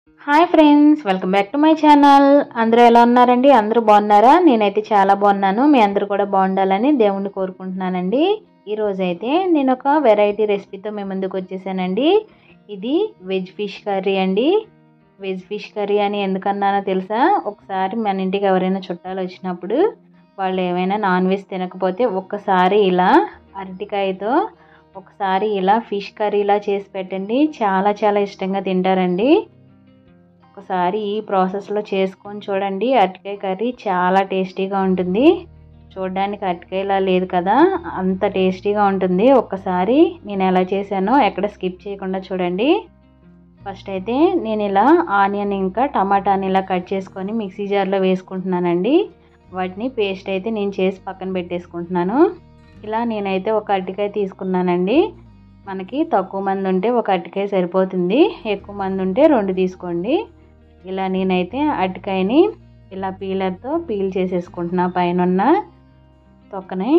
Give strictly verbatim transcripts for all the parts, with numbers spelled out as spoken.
Hi friends, welcome back to my channel. అందరూ ఎలా ఉన్నారండి? అందరూ బాగున్నారా? నేనైతే చాలా బాగున్నాను. మీ అందరూ కూడా బాగుండాలని దేవుణ్ణి కోరుకుంటున్నానండి. ఈరోజు అయితే నేను ఒక వెరైటీ రెసిపీతో మీ ముందుకు వచ్చేసానండి. ఇది వెజ్ ఫిష్ కర్రీ అండి. వెజ్ ఫిష్ కర్రీ అని ఎందుకన్నానో తెలుసా? ఒకసారి మన ఇంటికి ఎవరైనా చుట్టాలు వచ్చినప్పుడు వాళ్ళు ఏమైనా నాన్ వెజ్ తినకపోతే ఒక్కసారి ఇలా అరటికాయతో ఒకసారి ఇలా ఫిష్ కర్రీలా చేసి పెట్టండి. చాలా చాలా ఇష్టంగా తింటారండి. ఒకసారి ఈ ప్రాసెస్లో చేసుకొని చూడండి. అరటికాయ కర్రీ చాలా టేస్టీగా ఉంటుంది. చూడడానికి అరటికాయలా లేదు కదా, అంత టేస్టీగా ఉంటుంది. ఒక్కసారి నేను ఎలా చేశానో ఎక్కడ స్కిప్ చేయకుండా చూడండి. ఫస్ట్ అయితే నేను ఇలా ఆనియన్ ఇంకా టమాటాని ఇలా కట్ చేసుకొని మిక్సీ జార్లో వేసుకుంటున్నానండి. వాటిని పేస్ట్ అయితే నేను చేసి పక్కన పెట్టేసుకుంటున్నాను. ఇలా నేనైతే ఒక అరటికాయ తీసుకున్నానండి. మనకి తక్కువ మంది ఉంటే ఒక అరటికాయ సరిపోతుంది, ఎక్కువ మంది ఉంటే రెండు తీసుకోండి. ఇలా నేనైతే అరటికాయని ఇలా పీలర్తో పీల్ చేసేసుకుంటున్నా. పైన ఉన్న తొక్కని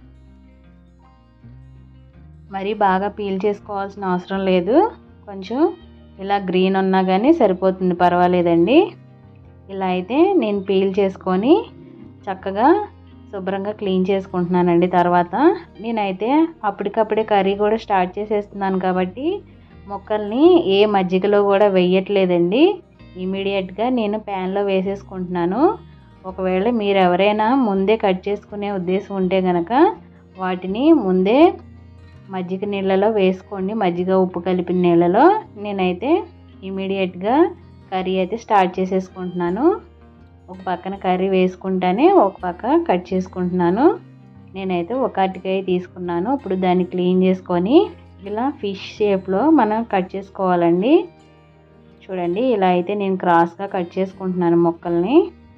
మరి బాగా పీల్ చేసుకోవాల్సిన అవసరం లేదు. కొంచెం ఇలా గ్రీన్ ఉన్నా కానీ సరిపోతుంది, పర్వాలేదండి. ఇలా అయితే నేను పీల్ చేసుకొని చక్కగా శుభ్రంగా క్లీన్ చేసుకుంటున్నానండి. తర్వాత నేనైతే అప్పటికప్పుడే కర్రీ కూడా స్టార్ట్ చేసేస్తున్నాను కాబట్టి ముక్కల్ని ఏ మజ్జిగలో కూడా వేయట్లేదండి. ఇమీడియట్గా నేను ప్యాన్లో వేసేసుకుంటున్నాను. ఒకవేళ మీరు ఎవరైనా ముందే కట్ చేసుకునే ఉద్దేశం ఉంటే కనుక వాటిని ముందే మజ్జిగ నీళ్ళలో వేసుకోండి, మజ్జిగ ఉప్పు కలిపిన నీళ్ళలో. నేనైతే ఇమీడియట్గా కర్రీ అయితే స్టార్ట్ చేసేసుకుంటున్నాను. ఒక పక్కన కర్రీ వేసుకుంటానే ఒక పక్క కట్ చేసుకుంటున్నాను. నేనైతే ఒక అరటికాయ తీసుకున్నాను. ఇప్పుడు దాన్ని క్లీన్ చేసుకొని ఇలా ఫిష్ షేప్లో మనం కట్ చేసుకోవాలండి. చూడండి, ఇలా అయితే నేను క్రాస్గా కట్ చేసుకుంటున్నాను ముక్కల్ని.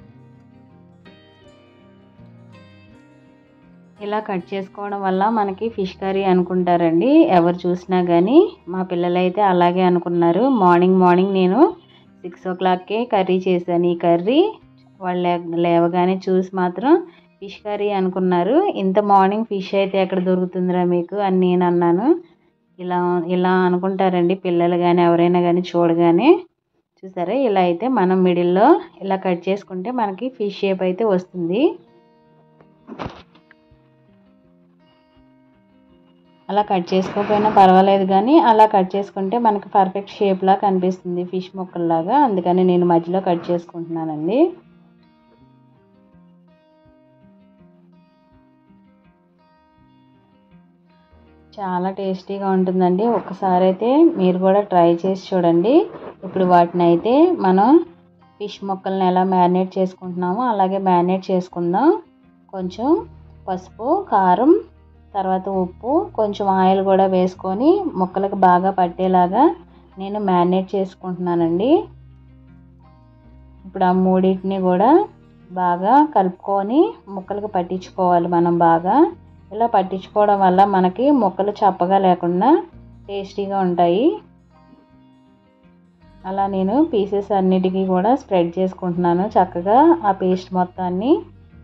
ఇలా కట్ చేసుకోవడం వల్ల మనకి ఫిష్ కర్రీ అనుకుంటారండి ఎవరు చూసినా కానీ. మా పిల్లలైతే అలాగే అనుకున్నారు. మార్నింగ్ మార్నింగ్ నేను సిక్స్ ఓ క్లాక్కే కర్రీ చేశాను. ఈ కర్రీ వాళ్ళు లేవగానే చూసి మాత్రం ఫిష్ కర్రీ అనుకున్నారు. ఇంత మార్నింగ్ ఫిష్ అయితే ఎక్కడ దొరుకుతుందిరా మీకు అని నేను అన్నాను. ఇలా ఇలా అనుకుంటారండి పిల్లలు కానీ ఎవరైనా కానీ చూడగానే. చూసారా, ఇలా అయితే మనం మిడిల్లో ఇలా కట్ చేసుకుంటే మనకి ఫిష్ షేప్ అయితే వస్తుంది. అలా కట్ చేసుకోకపోయినా పర్వాలేదు కానీ అలా కట్ చేసుకుంటే మనకి పర్ఫెక్ట్ షేప్లా కనిపిస్తుంది, ఫిష్ ముక్కల్లాగా. అందుకని నేను మధ్యలో కట్ చేసుకుంటున్నానండి. చాలా టేస్టీగా ఉంటుందండి. ఒకసారి అయితే మీరు కూడా ట్రై చేసి చూడండి. ఇప్పుడు వాటిని అయితే మనం ఫిష్ ముక్కల్ని ఎలా మ్యారినేట్ చేసుకుంటున్నామో అలాగే మ్యారినేట్ చేసుకుందాం. కొంచెం పసుపు, కారం, తర్వాత ఉప్పు, కొంచెం ఆయిల్ కూడా వేసుకొని ముక్కలకు బాగా పట్టేలాగా నేను మ్యారినేట్ చేసుకుంటున్నానండి. ఇప్పుడు ఆ మూడింటిని కూడా బాగా కలుపుకొని ముక్కలకు పట్టించుకోవాలి మనం బాగా. ఇలా పట్టించుకోవడం వల్ల మనకి ముక్కలు చప్పగా లేకుండా టేస్టీగా ఉంటాయి. అలా నేను పీసెస్ అన్నిటికీ కూడా స్ప్రెడ్ చేసుకుంటున్నాను చక్కగా ఆ పేస్ట్ మొత్తాన్ని.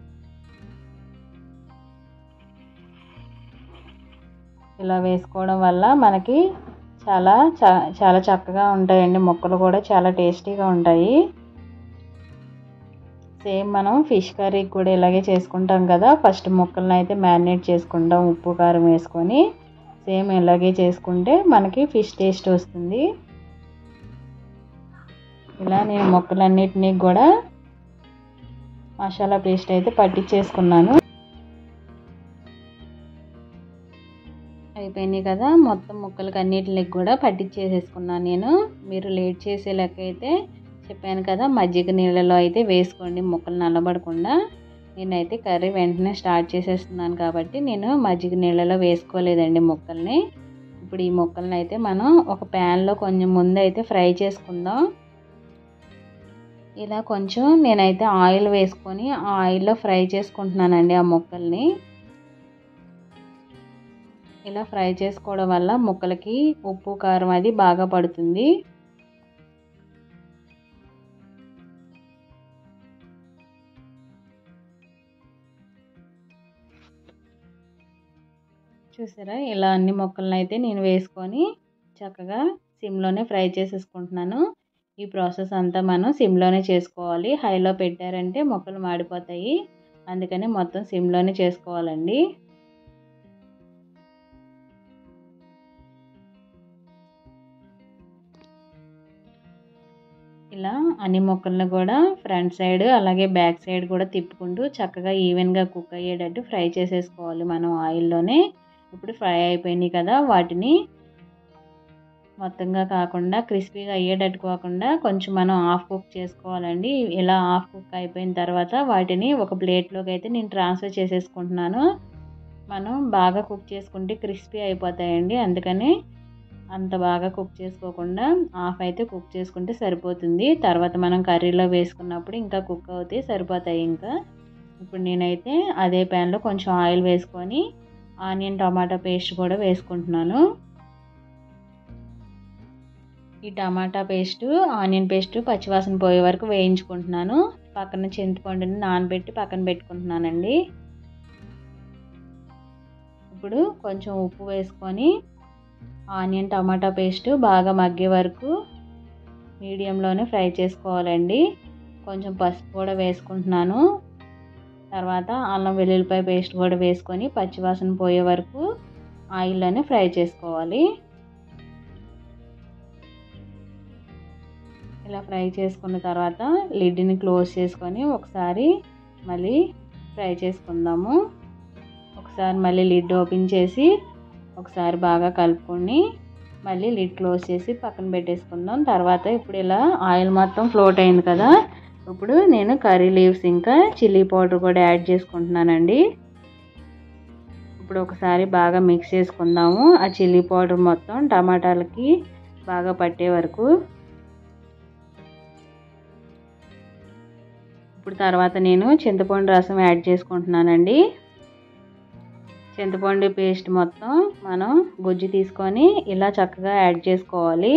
ఇలా వేసుకోవడం వల్ల మనకి చాలా చాలా చక్కగా ఉంటాయండి. ముక్కలు కూడా చాలా టేస్టీగా ఉంటాయి. సేమ్ మనం ఫిష్ కర్రీ కూడా ఇలాగే చేసుకుంటాం కదా. ఫస్ట్ ముక్కలను అయితే మ్యారినేట్ చేసుకుంటాం ఉప్పు కారం వేసుకొని. సేమ్ ఇలాగే చేసుకుంటే మనకి ఫిష్ టేస్ట్ వస్తుంది. ఇలా నేను ముక్కలన్నిటినీ కూడా మసాలా పేస్ట్ అయితే పట్టించేసుకున్నాను. అయిపోయినాయి కదా, మొత్తం ముక్కలకి అన్నిటికి కూడా పట్టించేసేసుకున్నాను నేను. మీరు లేట్ చేసే లెక్క అయితే చెప్పాను కదా, మజ్జిగ నీళ్ళలో అయితే వేసుకోండి ముక్కలు నల్లబడకుండా. నేనైతే కర్రీ వెంటనే స్టార్ట్ చేసేస్తున్నాను కాబట్టి నేను మజ్జిగ నీళ్ళలో వేసుకోలేదండి ముక్కల్ని. ఇప్పుడు ఈ ముక్కల్ని అయితే మనం ఒక ప్యాన్లో కొంచెం ముందు అయితే ఫ్రై చేసుకుందాం. ఇలా కొంచెం నేనైతే ఆయిల్ వేసుకొని ఆ ఆయిల్లో ఫ్రై చేసుకుంటున్నానండి ఆ ముక్కల్ని. ఇలా ఫ్రై చేసుకోవడం వల్ల ముక్కలకి ఉప్పు కారం అది బాగా పడుతుంది. చూసారా, ఇలా అన్ని ముక్కలను అయితే నేను వేసుకొని చక్కగా సిమ్లోనే ఫ్రై చేసేసుకుంటున్నాను. ఈ ప్రాసెస్ అంతా మనం సిమ్లోనే చేసుకోవాలి. హైలో పెట్టారంటే ముక్కలు మాడిపోతాయి. అందుకని మొత్తం సిమ్లోనే చేసుకోవాలండి. ఇలా అన్ని ముక్కలను కూడా ఫ్రంట్ సైడ్ అలాగే బ్యాక్ సైడ్ కూడా తిప్పుకుంటూ చక్కగా ఈవెన్గా కుక్ అయ్యేటట్టు ఫ్రై చేసేసుకోవాలి మనం ఆయిల్లోనే. ఇప్పుడు ఫ్రై అయిపోయినాయి కదా, వాటిని మొత్తంగా కాకుండా క్రిస్పీగా అయ్యేటట్టు కాకుండా కొంచెం మనం హాఫ్ కుక్ చేసుకోవాలండి. ఇలా హాఫ్ కుక్ అయిపోయిన తర్వాత వాటిని ఒక ప్లేట్లోకి అయితే నేను ట్రాన్స్ఫర్ చేసేసుకుంటున్నాను. మనం బాగా కుక్ చేసుకుంటే క్రిస్పీ అయిపోతాయండి. అందుకని అంత బాగా కుక్ చేసుకోకుండా హాఫ్ అయితే కుక్ చేసుకుంటే సరిపోతుంది. తర్వాత మనం కర్రీలో వేసుకున్నప్పుడు ఇంకా కుక్ అవుతాయి, సరిపోతాయి ఇంకా. ఇప్పుడు నేనైతే అదే ప్యాన్లో కొంచెం ఆయిల్ వేసుకొని ఆనియన్ టమాటా పేస్ట్ కూడా వేసుకుంటున్నాను. ఈ టమాటా పేస్ట్ ఆనియన్ పేస్ట్ పచ్చివాసన పోయే వరకు వేయించుకుంటున్నాను. పక్కన చింతపండుని నానబెట్టి పక్కన పెట్టుకుంటున్నానండి. ఇప్పుడు కొంచెం ఉప్పు వేసుకొని ఆనియన్ టమాటా పేస్ట్ బాగా మగ్గే వరకు మీడియంలోనే ఫ్రై చేసుకోవాలండి. కొంచెం పసుపు కూడా వేసుకుంటున్నాను. తర్వాత అల్లం వెల్లుల్లిపాయ పేస్ట్ కూడా వేసుకొని పచ్చివాసన పోయే వరకు ఆయిల్లోనే ఫ్రై చేసుకోవాలి. ఇలా ఫ్రై చేసుకున్న తర్వాత లిడ్ని క్లోజ్ చేసుకొని ఒకసారి మళ్ళీ ఫ్రై చేసుకుందాము. ఒకసారి మళ్ళీ లిడ్ ఓపెన్ చేసి ఒకసారి బాగా కలుపుకొని మళ్ళీ లిడ్ క్లోజ్ చేసి పక్కన పెట్టేసుకుందాం. తర్వాత ఇప్పుడు ఇలా ఆయిల్ మొత్తం ఫ్లోట్ అయింది కదా, ఇప్పుడు నేను కర్రీ లీవ్స్ ఇంకా చిల్లీ పౌడర్ కూడా యాడ్ చేసుకుంటున్నానండి. ఇప్పుడు ఒకసారి బాగా మిక్స్ చేసుకుందాము. ఆ చిల్లీ పౌడర్ మొత్తం టమాటాలకి బాగా పట్టే వరకు. ఇప్పుడు తర్వాత నేను చింతపండు రసం యాడ్ చేసుకుంటున్నానండి. చింతపండు పేస్ట్ మొత్తం మనం గుజ్జు తీసుకొని ఇలా చక్కగా యాడ్ చేసుకోవాలి.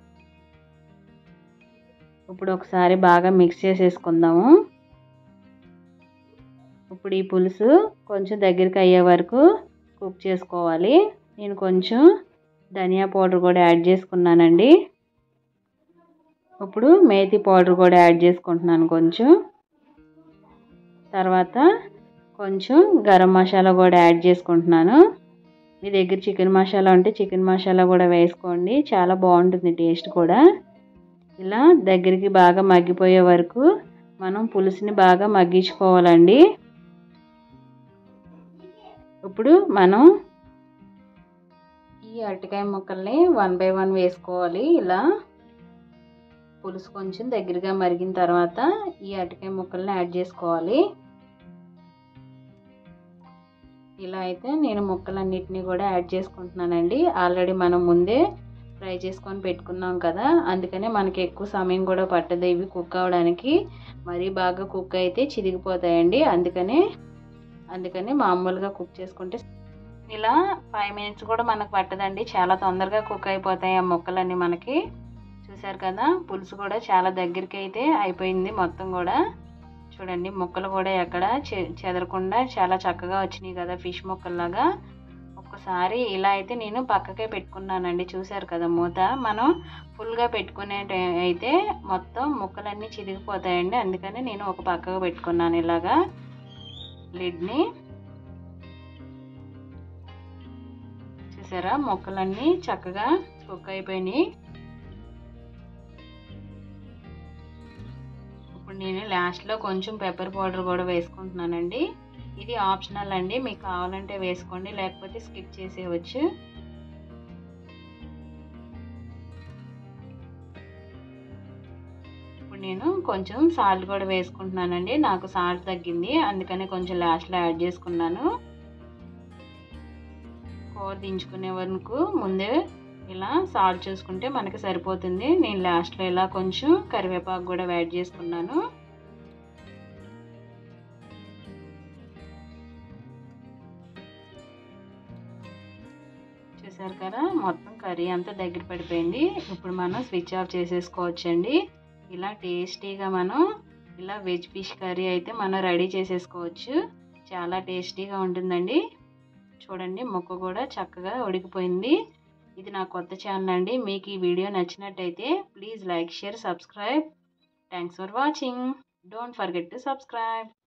ఇప్పుడు ఒకసారి బాగా మిక్స్ చేసేసుకుందాము. ఇప్పుడు ఈ పులుసు కొంచెం దగ్గరికి అయ్యే వరకు కుక్ చేసుకోవాలి. నేను కొంచెం ధనియా పౌడర్ కూడా యాడ్ చేసుకున్నానండి. ఇప్పుడు మేతి పౌడర్ కూడా యాడ్ చేసుకుంటున్నాను కొంచెం. తర్వాత కొంచెం గరం మసాలా కూడా యాడ్ చేసుకుంటున్నాను. మీ దగ్గర చికెన్ మసాలా ఉంటే చికెన్ మసాలా కూడా వేసుకోండి, చాలా బాగుంటుంది టేస్ట్ కూడా. ఇలా దగ్గరికి బాగా మగ్గిపోయే వరకు మనం పులుసుని బాగా మగ్గించుకోవాలండి. ఇప్పుడు మనం ఈ అరటికాయ ముక్కల్ని వన్ బై వన్ వేసుకోవాలి. ఇలా పులుసు కొంచెం దగ్గరగా మరిగిన తర్వాత ఈ అరటికాయ ముక్కల్ని యాడ్ చేసుకోవాలి. ఇలా అయితే నేను ముక్కలన్నిటిని కూడా యాడ్ చేసుకుంటున్నానండి. ఆల్రెడీ మనం ముందే ఫ్రై చేసుకొని పెట్టుకున్నాం కదా, అందుకనే మనకి ఎక్కువ సమయం కూడా పట్టదు ఇవి కుక్ అవ్వడానికి. మరీ బాగా కుక్ అయితే చిరిగిపోతాయండి. అందుకనే అందుకని మామూలుగా కుక్ చేసుకుంటే ఇలా ఫైవ్ మినిట్స్ కూడా మనకు పట్టదండి, చాలా తొందరగా కుక్ అయిపోతాయి ఆ ముక్కలన్నీ మనకి. చూసారు కదా, పులుసు కూడా చాలా దగ్గరికి అయితే అయిపోయింది మొత్తం కూడా. చూడండి ముక్కలు కూడా ఎక్కడ చెదరకుండా చాలా చక్కగా వచ్చినాయి కదా ఫిష్ ముక్కల్లాగా. ఒక్కసారి ఇలా అయితే నేను పక్కకే పెట్టుకున్నానండి. చూసారు కదా మూత, మనం ఫుల్గా పెట్టుకునే అయితే మొత్తం ముక్కలన్నీ చిరిగిపోతాయండి. అందుకని నేను ఒక పక్కకు పెట్టుకున్నాను ఇలాగా లిడ్ని. చూసారా ముక్కలన్నీ చక్కగా కుక్ అయిపోయినాయి. ఇప్పుడు నేను లాస్ట్లో కొంచెం పెప్పర్ పౌడర్ కూడా వేసుకుంటున్నానండి. ఇది ఆప్షనల్ అండి, మీకు కావాలంటే వేసుకోండి, లేకపోతే స్కిప్ చేసేయవచ్చు. ఇప్పుడు నేను కొంచెం సాల్ట్ కూడా వేసుకుంటున్నానండి. నాకు సాల్ట్ తగ్గింది, అందుకని కొంచెం లాస్ట్లో యాడ్ చేసుకున్నాను. కూర దించుకునే వరకు ముందే ఇలా సాల్ట్ చూసుకుంటే మనకి సరిపోతుంది. నేను లాస్ట్లో ఇలా కొంచెం కరివేపాకు కూడా యాడ్ చేసుకున్నాను. చూసారు కదా మొత్తం కర్రీ అంతా దగ్గర పడిపోయింది. ఇప్పుడు మనం స్విచ్ ఆఫ్ చేసేసుకోవచ్చండి. ఇలా టేస్టీగా మనం ఇలా వెజ్ ఫిష్ కర్రీ అయితే మనం రెడీ చేసేసుకోవచ్చు. చాలా టేస్టీగా ఉంటుందండి. చూడండి ముక్క కూడా చక్కగా ఉడికిపోయింది. ఇది నా కొత్త ఛానల్ అండి. మీకు ఈ వీడియో నచ్చినట్టయితే please like, share, subscribe. Thanks for watching. Don't forget to subscribe.